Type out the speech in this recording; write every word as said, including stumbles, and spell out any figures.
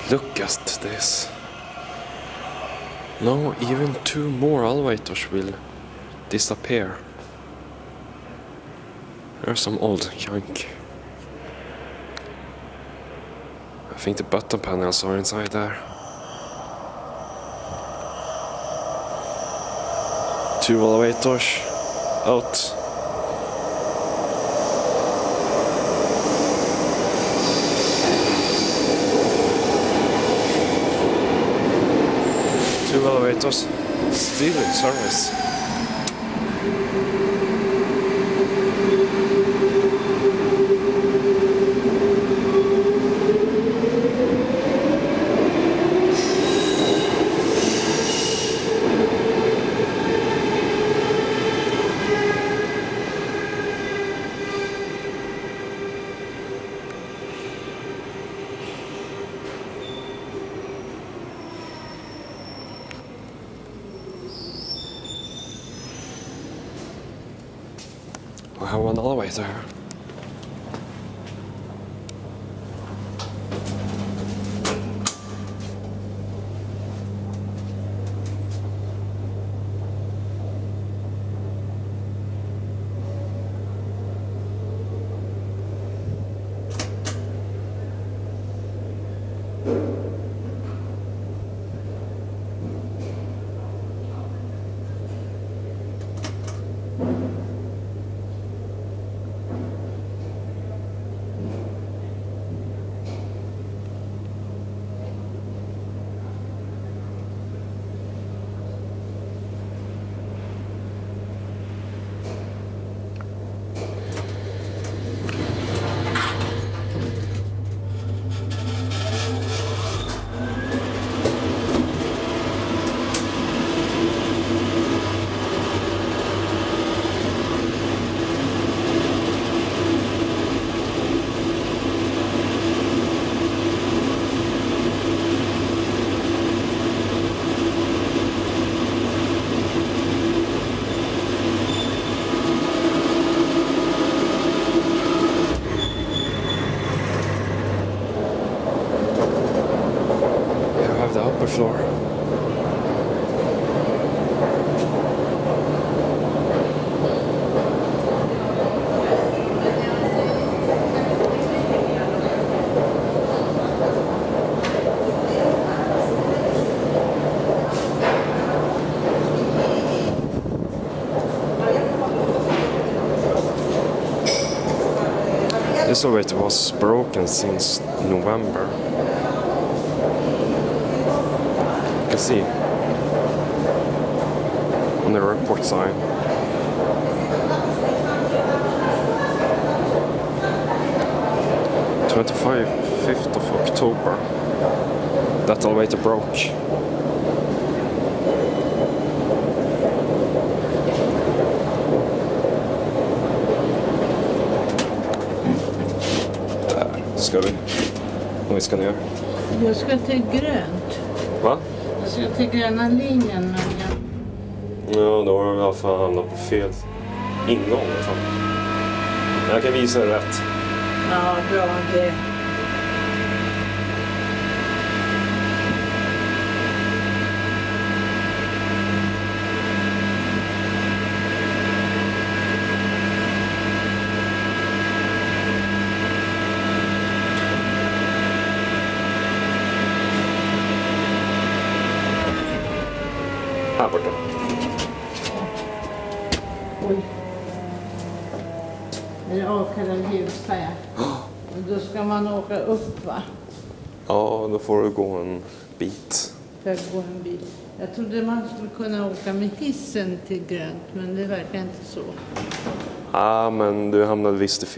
Look at this. Now even two more elevators will disappear. There's some old junk. I think the button panels are inside there. Two elevators out. Two elevators still in service. We have one elevator here. The upper floor. This elevator was broken since November. You can see on the report sign. twenty-fifth of October. That elevator broke. Där ska vi. Vad ska ni göra? Jag ska till grönt. Va? Jag ska till gröna linjen. Men jag... Ja, då har du i alla fall hamnat på fel ingång i alla fall. Men jag kan visa dig rätt. Ja, bra det. Här borta. Oj. Det är avkallad ljusfärg. Och då ska man åka upp, va? Ja, då får du gå en bit. För att gå en bit. Jag trodde man skulle kunna åka med hissen till grönt, men det verkar inte så. Ja, men du hamnade visst i fel.